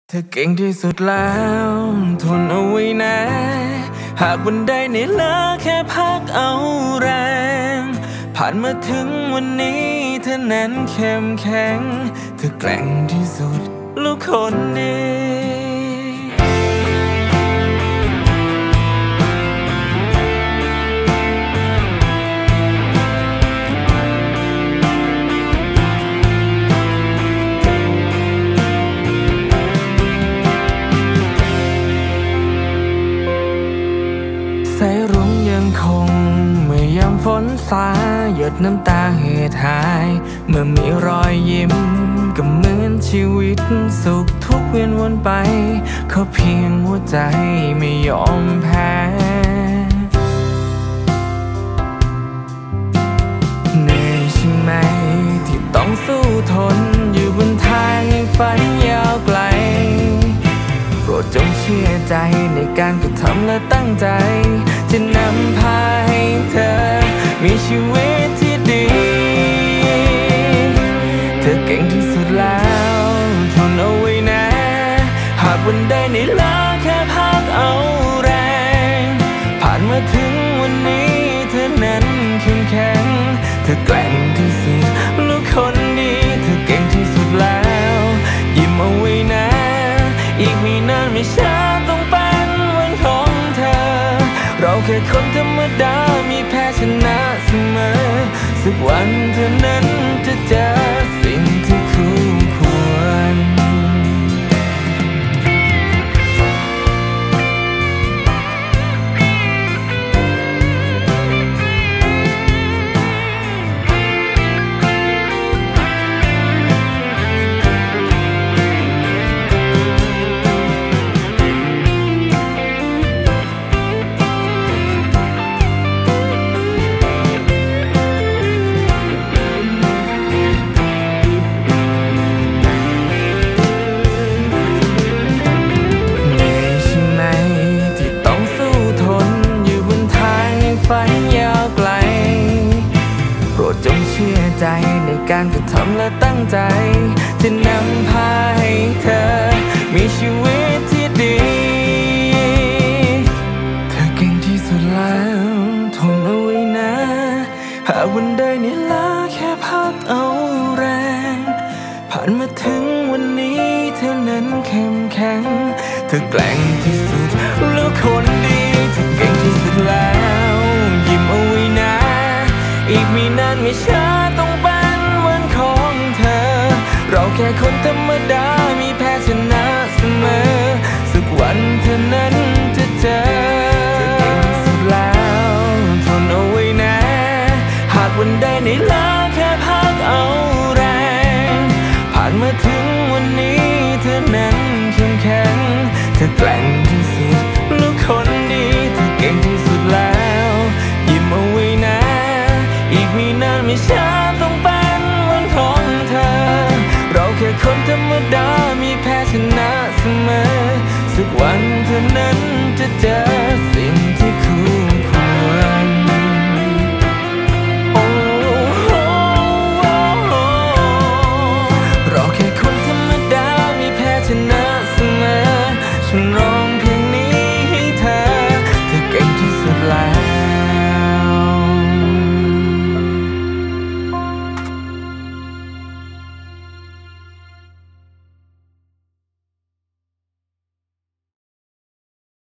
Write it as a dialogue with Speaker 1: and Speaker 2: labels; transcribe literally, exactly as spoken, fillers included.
Speaker 1: เธอเก่งที่สุดแล้วทนเอาไว้นะหากวันใดเหนื่อยล้าแค่พักเอาแรงผ่านมาถึงวันนี้เธอนั้นเข้มแข็งเธอแกร่งที่สุดลูกคนดีสายรุ้งยังคงเมื่อยามฝนสาหยดน้ำตาเหือดหายเมื่อมีรอยยิ้มก็เหมือนชีวิตสุขทุกเวียนวนไปเขาเพียงหัวใจไม่ยอมแพ้เหนื่อยใช่ไหมที่ต้องสู้ทนอยู่บนทางแห่งฝันยาวไกลโปรดจงเชื่อใจในการกระทำและตั้งใจจะนำพาให้เธอมีชีวิตที่ดีเธอเก่งที่สุดแล้วทนเอาไว้นะหากวันใดเหนื่อยล้าแค่พักเอาแรงผ่านมาถึงวันนี้เธอนั้นเข้มแข็งเธอแกร่งที่สุดลูกคนดีเธอเก่งที่สุดแล้วยิ้มเอาไว้นะอีกไม่นานไม่ช้าต้องเป็นวันของเธอเราแค่คนธรรมดามีแพ้ชนะเสมอสักวันเธอนั้นจะเจอสิ่งที่คู่ควรฝันยาวไกลโปรดจงเชื่อใจในการกระทำและตั้งใจจะนำพาให้เธอมีชีวิตที่ดีเธอเก่งที่สุดแล้วทนเอาไว้นะหากวันใดเหนื่อยล้าแค่พักเอาแรงผ่านมาถึงวันนี้เธอนั้นเข้มแข็งเธอแกร่งที่สุดลูกคนดีเธอเก่งที่สุดแล้วยิ้มเอาไว้นะอีกไม่นานไม่ช้าต้องเป็นวันของเธอเราแค่คนธรรมดามีแพ้ชนะเสมอสักวันเธอนั้นจะเจอเธอเก่งที่สุดแล้วทนเอาไว้นะหากวันใดเหนื่อยล้าแค่พักเอาแรงผ่านมาถึงวันนี้เธอนั้นเข้มแข็งเธอแกร่งที่สุดลูกคนดีเธอเก่งที่สุดแล้วยิ้มเอาไว้นะอีกไม่นานไม่ช้าต้องเป็นวันของเธอเราแค่คนธรรมดามีแพ้ชนะเสมอสักวันเธอนั้นจะเจอ